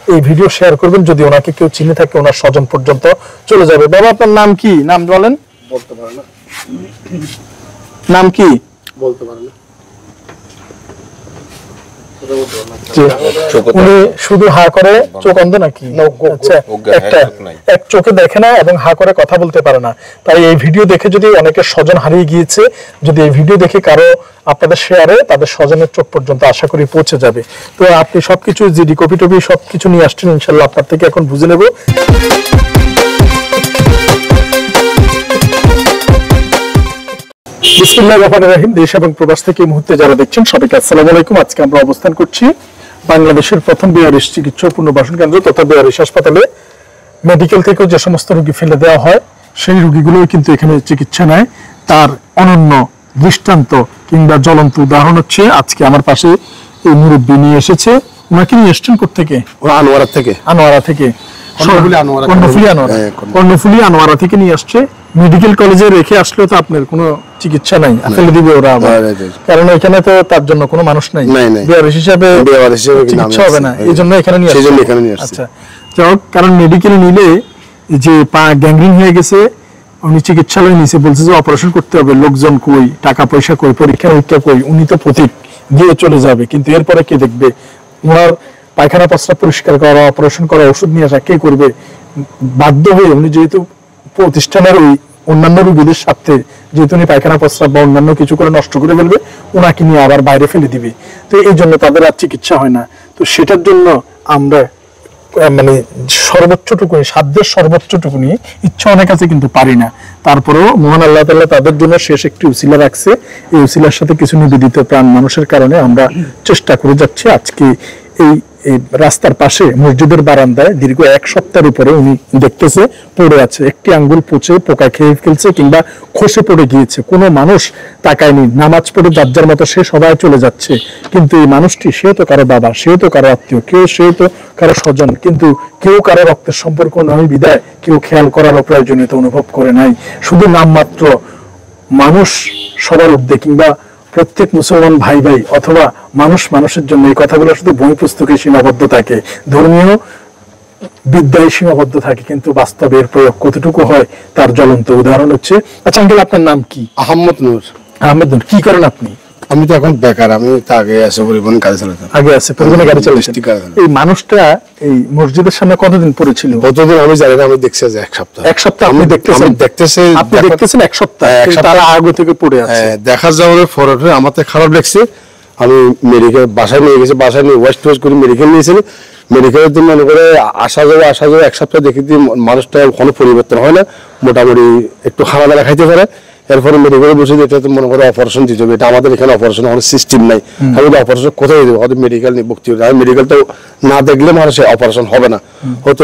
এই video share করবেন, যদি ওনাকে কেউ চিনে থাকে ওনার স্বজন পর্যন্ত চলে যাবে। বাবা আপনার নাম কি? নাম বলেন। বলতে পারে না। নাম কি? বলতে পারে না। উনি শুধু হা করে, চোখ অন্ধ নাকি? আচ্ছা, এক চোখে দেখে না এবং হা করে কথা বলতে পারে না। তাই এই ভিডিও দেখে যদি অনেকের স্বজন হারিয়ে গিয়েছে, যদি এই ভিডিও দেখে কারো আপনাদের শেয়ারে তাদের স্বজনের চোখ পর্যন্ত আশা করি পৌঁছে যাবে। তো আপনি সবকিছু জিডি কপি টপি সবকিছু নিয়ে আসছেন, ইনশাল্লাহ আপনার থেকে এখন বুঝে নেব। বিসমিল্লাহির রহমানির রহিম। দেশ এবং প্রবাস থেকে এই মুহূর্তে যারা দেখছেন সবাইকে আসসালামু আলাইকুম। আজকে আমরা অবস্থান করছি বাংলাদেশের প্রথম বেয়ারিশ চিকিৎসা পুনর্বাসন কেন্দ্র তথা বেয়ারিশ হাসপাতালে। মেডিকেল থেকেও যে সমস্ত রোগী ফেলে দেওয়া হয় সেই রোগীগুলোই কিন্তু এখানে চিকিৎসা নেয়। তার অনন্য দৃষ্টান্ত কিংবা জ্বলন্ত উদাহরণ হচ্ছে আজকে আমার পাশে এই মুরব্বী নিয়ে এসেছে। ওনাকে নিয়ে এসছেন কোথেকে? আনোয়ারা থেকে। আনোয়ারা থেকে, কর্ণফুলী আনোয়ারা থেকে নিয়ে আসছে। মেডিকেল কলেজে রেখে আসলেও তো আপনার কোনো চিকিৎসা নাই, ফেলে দিবে ওরা আবার, কারণ এখানে তো তার জন্য কোনো মানুষ নাই, বেয়ারিশ হিসাবে চিকিৎসা হবে না, এই জন্য এখানে নিয়ে আসছে। আচ্ছা যাই, কারণ মেডিকেল নিলে যে পা গ্যাংগ্রিন হয়ে গেছে, উনি চিকিৎসালয় নিচে বলছে যে অপারেশন করতে হবে, লোকজন কই, টাকা পয়সা কই, পরীক্ষা কই, উনি তো প্রতীক দিয়ে চলে যাবে, কিন্তু এরপরে কে দেখবে? ওনার পায়খানা প্রস্রাব পরিষ্কার করা, অপারেশন করা, ওষুধ নিয়ে আসা কে করবে? বাধ্য হয়ে উনি যেহেতু প্রতিষ্ঠানের ওই অন্যান্য রোগীদের সাথে যেহেতু উনি পায়খানা প্রস্রাব বা অন্যান্য কিছু করে নষ্ট করে ফেলবে, ওনাকে নিয়ে আবার বাইরে ফেলে দিবে। তো এই জন্য তাদের আর চিকিৎসা হয় না। তো সেটার জন্য আমরা মানে সর্বোচ্চটুকুনি, সাধ্যের সর্বোচ্চটুকুনি, ইচ্ছা অনেক আছে কিন্তু পারি না, তারপরেও মহান আল্লাহ তাআলা তাদের জন্য শেষ একটি উসিলা রাখছে। এই উসিলার সাথে কিছু নিবেদিত প্রাণ মানুষের কারণে আমরা চেষ্টা করে যাচ্ছি। আজকে এই রাস্তার পাশে মসজিদের বারান্দায় দীর্ঘ এক সপ্তাহের উপরে উনি দেখতেছে পড়ে আছে, একটি আঙ্গুল পচে পোকা খেয়ে ফেলছে কিংবা খসে পড়ে গিয়েছে, কোনো মানুষ তাকায়নি, নামাজ পড়ে যার যার মতো সে সবাই চলে যাচ্ছে। কিন্তু এই মানুষটি, সেও তো কারো বাবা, সেও তো কারো আত্মীয়, সেও তো কারো স্বজন, কিন্তু কেউ কারো রক্তের সম্পর্ক নয় বিদায় কেউ খেয়াল করারও প্রয়োজনীয়তা অনুভব করে নাই। শুধু নামমাত্র মানুষ সবার ঊর্ধ্বে কিংবা প্রত্যেক মুসলমান ভাই ভাই অথবা মানুষ মানুষের জন্য, এই কথাগুলো শুধু বই পুস্তকে সীমাবদ্ধ থাকে, ধর্মীয় বিদ্যায় সীমাবদ্ধ থাকে, কিন্তু বাস্তবের প্রয়োগ কতটুকু হয় তার জ্বলন্ত উদাহরণ হচ্ছে। আচ্ছা আঙ্কেল, আপনার নাম কি? আহমদ নূর। আহমেদ নূর, কি করেন আপনি? আমি তো এখন বেকার, আমি তো আগে আছে পরিবহন গাড়ি চালাতাম। আগে আছে পরিবহনে গাড়ি চালাতেন। এই মানুষটা এই মসজিদের সামনে কতদিন পড়েছিল? কতদিন আমি জানি না, আমি দেখছি যে এক সপ্তাহ। এক সপ্তাহ আপনি দেখতেছেন? আপনি দেখতেছেন এক সপ্তাহ, তারা আগে থেকে পড়ে আছে। দেখা যাওয়ার পরে আমার তো খারাপ লাগছে। আমি মেডিকেল বাসায় নিয়ে গেছি, বাসায় নিয়ে ওয়েস্ট করে মেডিকেল নিয়েছিলাম। মেডিকেলের জন্য মনে করে আসা যাবে এক সপ্তাহ দেখি মানুষটা কোনো পরিবর্তন হয় না, মোটামুটি একটু খাওয়া দাওয়া খাইতে পারে। এরপরে মেডিকেলে বসে এটা তো মনে করে অপারেশন দিতে হবে, এটা আমাদের এখানে অপারেশন হওয়ার সিস্টেম নাই। আমি অপারেশন কোথায় দেবো? হয়তো মেডিকেল নিয়ে ভর্তি হবে, মেডিকেল তো না দেখলে মানুষ অপারেশন হবে না। হয়তো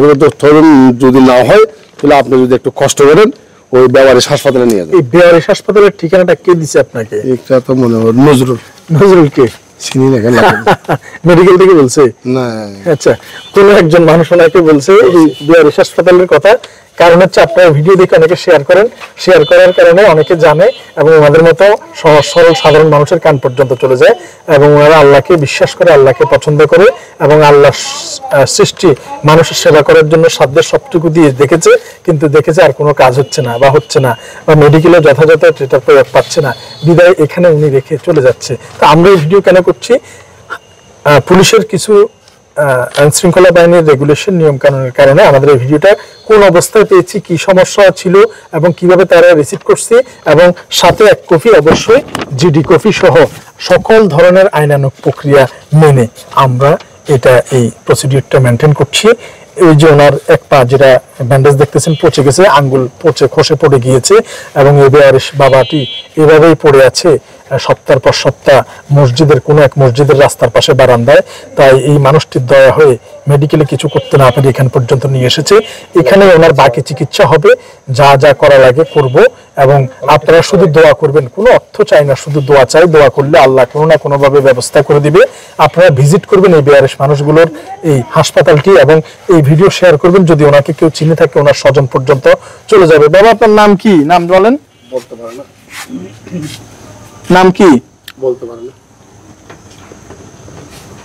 যদি না হয় তাহলে আপনি যদি একটু কষ্ট করেন ওই বেয়ারিশ হাসপাতালে নিয়ে যান। এই বেয়ারিশ হাসপাতালের ঠিকানাটা কে দিছে আপনাকে? এটা তো মনে হয় নজরুল। নজরুল কে? চিনি না, কেন মেডিকেল থেকে বলছে? না। আচ্ছা, কোন একজন মানুষ ওনাকে বলছে এই বেয়ারিশ হাসপাতালের কথা। কারণ হচ্ছে আপনারা ভিডিও দেখে অনেকে শেয়ার করেন, শেয়ার করার কারণে অনেকে জানে এবং আমাদের মতো সহজ সরল সাধারণ মানুষের কান পর্যন্ত চলে যায় এবং ওনারা আল্লাহকে বিশ্বাস করে, আল্লাহকে পছন্দ করে এবং আল্লাহ সৃষ্টি মানুষের সেবা করার জন্য সাধ্যের সবটুকু দিয়ে দেখেছে, কিন্তু দেখেছে আর কোনো কাজ হচ্ছে না বা হচ্ছে না, বা মেডিকেলে যথাযথ এটা প্রয়োগ পাচ্ছে না, বিদায় এখানে উনি রেখে চলে যাচ্ছে। তো আমরা এই ভিডিও কেন করছি? পুলিশের কিছু আইন শৃঙ্খলা বাহিনীর রেগুলেশন নিয়ম কানুনের কারণে আমাদের এই ভিডিওটা কোন অবস্থায় পেয়েছি, কি সমস্যা ছিল এবং কিভাবে তারা রিসিভ করছে, এবং সাথে এক কপি অবশ্যই জিডি কপি সহ সকল ধরনের আইনানুগ প্রক্রিয়া মেনে আমরা এটা এই প্রসিডিউরটা মেনটেন করছি। এই যে ওনার এক পা যেটা ব্যান্ডেজ দেখতেছেন পচে গেছে, আঙ্গুল পচে খসে পড়ে গিয়েছে এবং এই বেয়ারিশ বাবাটি এভাবেই পড়ে আছে সপ্তাহ পর সপ্তাহ মসজিদের কোনো এক মসজিদের রাস্তার পাশে বারান্দায়। তাই এই মানুষটির দয়া হয়ে মেডিকেলে কিছু করতে না পারে এখান পর্যন্ত নিয়ে এসেছে। এখানে ওনার বাকি চিকিৎসা হবে, যা যা করা লাগে করব, এবং আপনারা শুধু দোয়া করবেন, কোনো অর্থ চাই না, শুধু দোয়া চাই। দোয়া করলে আল্লাহ কোনো না কোনোভাবে ব্যবস্থা করে দিবে। আপনারা ভিজিট করবেন এই বেয়ারিশ মানুষগুলোর এই হাসপাতালটি এবং এই ভিডিও শেয়ার করবেন, যদি ওনাকে কেউ চিনে থাকে ওনার স্বজন পর্যন্ত চলে যাবে। বাবা আপনার নাম কি? নাম বলেন। বলতে পারে না। নাম কি? বলতে পারে না।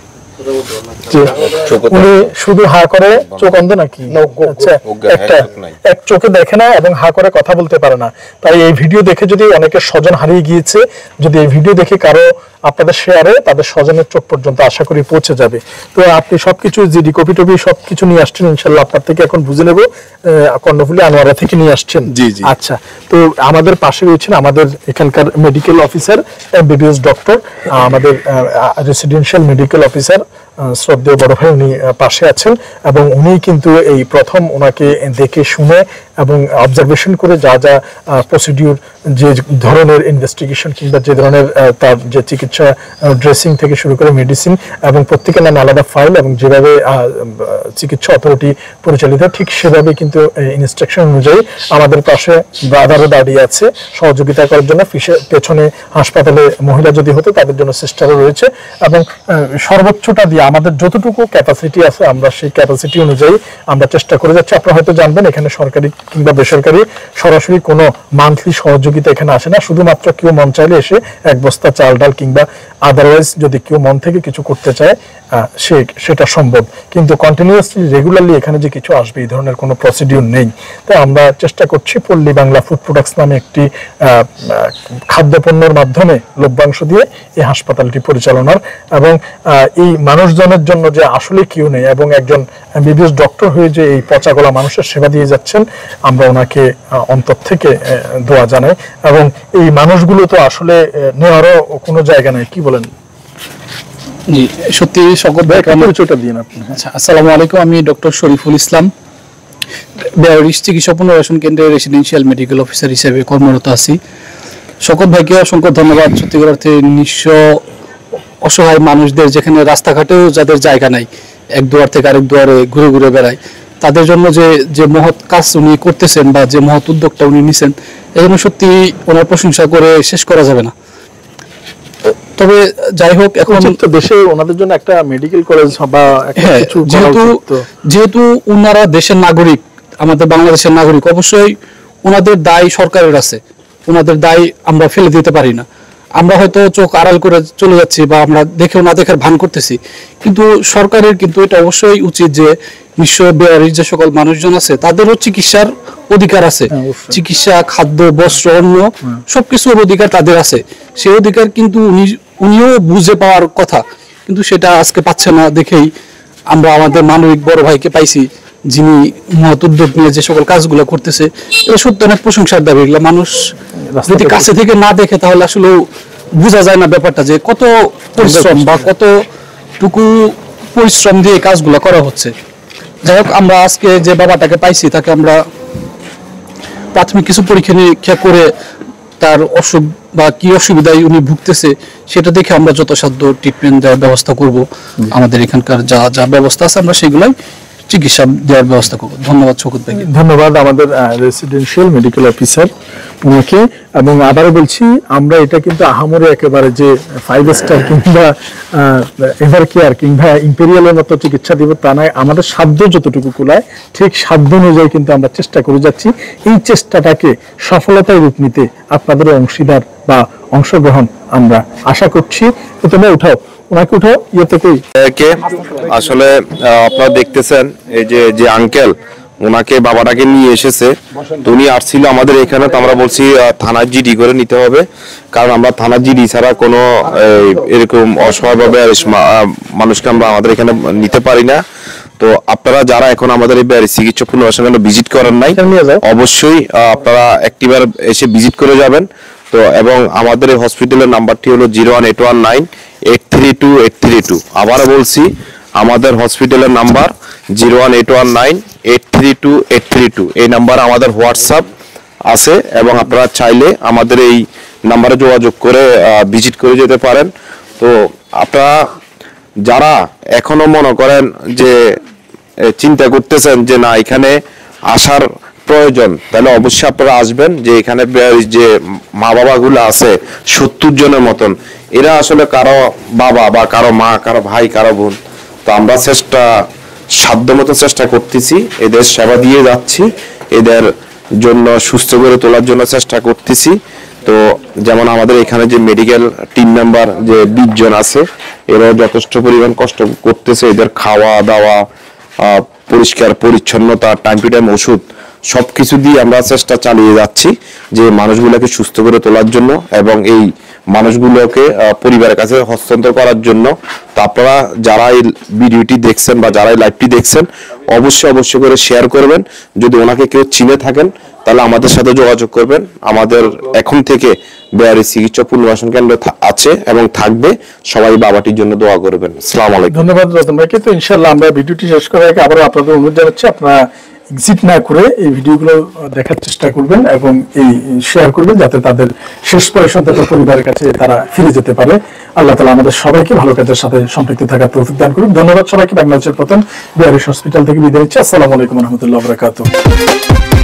উনি শুধু হা করে, চোখ অন্ধ নাকি? আচ্ছা, একটা এক চোখে দেখে না এবং হা করে কথা বলতে পারে না। তাই এই ভিডিও দেখে যদি অনেকের স্বজন হারিয়ে গিয়েছে, যদি এই ভিডিও দেখে কারো আপনাদের শেয়ারে তাদের স্বজনের চোখ পর্যন্ত আশা করি পৌঁছে যাবে। তো আপনি সবকিছু জিডি কপি টপি সবকিছু নিয়ে আসছেন, ইনশাল্লাহ আপনার থেকে এখন বুঝে নেব কর্ণফুলী আনোয়ারা থেকে নিয়ে আসছেন। আচ্ছা, তো আমাদের পাশে রয়েছেন আমাদের এখানকার মেডিকেল অফিসার এমবিবিএস ডক্টর, আমাদের রেসিডেন্সিয়াল মেডিকেল অফিসার শ্রদ্ধেয় বড় ভাই, উনি পাশে আছেন এবং উনি কিন্তু এই প্রথম ওনাকে দেখে শুনে এবং অবজারভেশন করে যা যা প্রসিডিউর, যে ধরনের ইনভেস্টিগেশন কিংবা যে ধরনের তার যে চিকিৎসা ড্রেসিং থেকে শুরু করে মেডিসিন এবং প্রত্যেকের নামে আলাদা ফাইল এবং যেভাবে চিকিৎসা অথরিটি পরিচালিত ঠিক সেভাবে কিন্তু ইনস্ট্রাকশন অনুযায়ী আমাদের পাশে ব্রাদারও দাঁড়িয়ে আছে সহযোগিতা করার জন্য। পেছনে হাসপাতালে মহিলা যদি হতো তাদের জন্য সিস্টারও রয়েছে এবং সর্বোচ্চটা দিয়ে আমাদের যতটুকু ক্যাপাসিটি আছে আমরা সেই ক্যাপাসিটি অনুযায়ী আমরা চেষ্টা করে যাচ্ছি। আপনারা হয়তো জানবেন এখানে সরকারি কিংবা বেসরকারি সরাসরি কোনো মান্থলি সহযোগিতা এখানে আসে না, শুধুমাত্র কেউ মন চাইলে এসে এক বস্তা চাল ডাল কিংবা আদারওয়াইজ যদি কেউ মন থেকে কিছু করতে চায় সেটা সম্ভব, কিন্তু কন্টিনিউয়াসলি রেগুলারলি এখানে যে কিছু আসবে এই ধরনের কোনো প্রসিডিউর নেই। তো আমরা চেষ্টা করছি পল্লী বাংলা ফুড প্রোডাক্টস নামে একটি খাদ্যপণ্যের মাধ্যমে লভ্যাংশ দিয়ে এই হাসপাতালটি পরিচালনার এবং এই মানুষজনের জন্য যে আসলে কেউ নেই এবং একজন এমবিবিএস ডক্টর হয়ে যে এই পচাগলা মানুষের সেবা দিয়ে যাচ্ছেন, আমরা ওনাকে অন্তর থেকে দোয়া জানাই। এবং এই মানুষগুলো তো আসলে নেওয়ারও কোনো জায়গা নাই, কি বলেন? জি, সত্যি শকত ভাই, পরিচয়টা দিন আপনি। আচ্ছা, আসসালামু আলাইকুম, আমি ডক্টর শরীফুল ইসলাম, বেয়ারিশ চিকিৎসা পুনর্বাসন কেন্দ্রের রেসিডেন্সিয়াল মেডিকেল অফিসার হিসেবে কর্মরত আছি। শকত ভাইকে অসংখ্য ধন্যবাদ। সত্যিকার অর্থে নিঃস্ব অসহায় মানুষদের, যেখানে রাস্তাঘাটেও যাদের জায়গা নাই, এক দুয়ার থেকে আরেক দুয়ারে ঘুরে ঘুরে বেড়ায়, তাদের জন্য যে মহৎ কাজ উনি করতেছেন বা যে মহৎ উদ্যোগটা উনি নিছেন, এজন্য সত্যি ওনার প্রশংসা করে শেষ করা যাবে না। তবে যাই হোক, এখন তো দেশে ওনাদের জন্য একটা মেডিকেল কলেজ বা যেহেতু ওনারা দেশের নাগরিক, আমাদের বাংলাদেশের নাগরিক, অবশ্যই ওনাদের দায় সরকারের আছে, ওনাদের দায় আমরা ফেলে দিতে পারি না। আমরা হয়তো চোখ আড়াল করে চলে যাচ্ছি বা আমরা দেখেও না দেখার ভান করতেছি, কিন্তু সরকারের কিন্তু এটা অবশ্যই উচিত যে নিঃস্ব বেয়ারিশ যে সকল মানুষজন আছে তাদেরও চিকিৎসার অধিকার আছে। চিকিৎসা, খাদ্য, বস্ত্র, অন্ন সবকিছুর অধিকার তাদের আছে। সেই অধিকার কিন্তু উনিও বুঝে পাওয়ার কথা, কিন্তু সেটা আজকে পাচ্ছে না দেখেই আমরা আমাদের মানবিক বড় ভাইকে পাইছি, যিনি মহৎ উদ্যোগ নিয়ে যে সকল কাজগুলো করতেছে। এটা সত্যি অনেক প্রশংসার দাবি। এগুলো মানুষ যদি কাছে থেকে না দেখে তাহলে আসলে বোঝা যায় না ব্যাপারটা, যে কত পরিশ্রম বা কতটুকু পরিশ্রম দিয়ে কাজগুলো করা হচ্ছে। যাই হোক, আমরা আজকে যে বাবাটাকে পাইছি তাকে আমরা প্রাথমিক কিছু পরীক্ষা নিরীক্ষা করে তার অসুখ বা কি অসুবিধায় উনি ভুগতেছে সেটা দেখে আমরা যথাসাধ্য ট্রিটমেন্ট দেওয়ার ব্যবস্থা করব। আমাদের এখানকার যা যা ব্যবস্থা আছে আমরা সেগুলাই চিকিৎসা দেওয়ার ব্যবস্থা করব। ধন্যবাদ শকত ভাই। ধন্যবাদ আমাদের রেসিডেন্সিয়াল মেডিকেল অফিসার ওনাকে। এবং আবারও বলছি, আমরা এটা কিন্তু আহামরি একেবারে যে 5 স্টার কিংবা এভার কেয়ার কিংবা ইম্পেরিয়ালের মতো চিকিৎসা দিব তা নয়। আমাদের সাধ্য যতটুকু কুলায় ঠিক সাধ্য অনুযায়ী কিন্তু আমরা চেষ্টা করে যাচ্ছি। এই চেষ্টাটাকে সফলতায় রূপ নিতে আপনাদের অংশীদার বা অংশগ্রহণ আমরা আশা করছি। তোমরা উঠাও, ওনাকে উঠাও, ইয়েতে কই কে আসলে আপনারা দেখতেছেন এই যে আঙ্কেল, ওনাকে বাবাটাকে নিয়ে এসেছে। উনি আসছিল আমাদের এখানে, তো আমরা বলছি থানার জিডি করে নিতে হবে, কারণ আমরা থানার জিডি ছাড়া কোনো এরকম অসহায়ভাবে মানুষকে আমরা আমাদের এখানে নিতে পারি না। তো আপনারা যারা এখন আমাদের এই চিকিৎসা পুনর্বাসন কেন্দ্র ভিজিট করেন নাই, অবশ্যই আপনারা একটিবার এসে ভিজিট করে যাবেন। তো এবং আমাদের এই হসপিটালের নাম্বারটি হলো 01819832832। আবারও বলছি, আমাদের হসপিটালের নাম্বার 01819832832। এই নাম্বার আমাদের হোয়াটসঅ্যাপ আছে এবং আপনারা চাইলে আমাদের এই নাম্বারে যোগাযোগ করে ভিজিট করে যেতে পারেন। তো আপনারা যারা এখনো মনে করেন যে চিন্তা করতেছেন যে না এখানে আসার প্রয়োজন, তাহলে অবশ্যই আপনারা আসবেন। যে এখানে যে মা বাবাগুলো আছে 70 জনের মতন, এরা আসলে কারো বাবা বা কারো মা, কারো ভাই, কারো বোন। তো আমরা সাধ্যমতো চেষ্টা করতেছি, এদের সেবা দিয়ে যাচ্ছি, এদের জন্য সুস্থ করে তোলার জন্য চেষ্টা করতেছি। তো যেমন আমাদের এখানে যে মেডিকেল টিম মেম্বার যে 20 জন আছে, এরা যথেষ্ট পরিমাণ কষ্ট করতেছে। এদের খাওয়া দাওয়া, পরিষ্কার পরিচ্ছন্নতা, টাইম টু টাইম ওষুধ, সবকিছু দিয়ে আমরা চেষ্টা চালিয়ে যাচ্ছি যে মানুষগুলোকে সুস্থ করে তোলার জন্য এবং এই মানুষগুলোকে পরিবারের কাছে হস্তান্তর করার জন্য। তো আপনারা যারা এই ভিডিওটি দেখছেন বা যারা এই লাইভটি দেখছেন, অবশ্যই করে শেয়ার করবেন। যদি ওনাকে কেউ চিনে থাকেন তাহলে আমাদের সাথে যোগাযোগ করবেন। আমাদের এখন থেকে বেয়ারি চিকিৎসা পুনর্বাসন কেন্দ্র আছে এবং থাকবে। সবাই বাবাটির জন্য দোয়া করবেন। আসসালামু আলাইকুম। ধন্যবাদ রতন ভাইকে। তো ইনশাআল্লাহ আমরা ভিডিওটি শেষ করার আগে আবার আপনাদের অনুরোধ জানাচ্ছি, আপনারা এক্সিট না করে এই ভিডিওগুলো দেখার চেষ্টা করবেন এবং এই শেয়ার করবেন, যাতে তাদের শেষ পয়সা তাদের পরিবারের কাছে তারা ফিরে যেতে পারে। আল্লাহ তাআলা আমাদের সবাইকে ভালো কাজের সাথে সম্পৃক্ত থাকার তৌফিক দান করুন। ধন্যবাদ সবাইকে। বাংলাদেশের প্রথম বেয়ারিশ হসপিটাল থেকে বিদায় নিচ্ছি। আসসালামু আলাইকুম ওয়া রাহমাতুল্লাহি ওয়া বারাকাতুহু।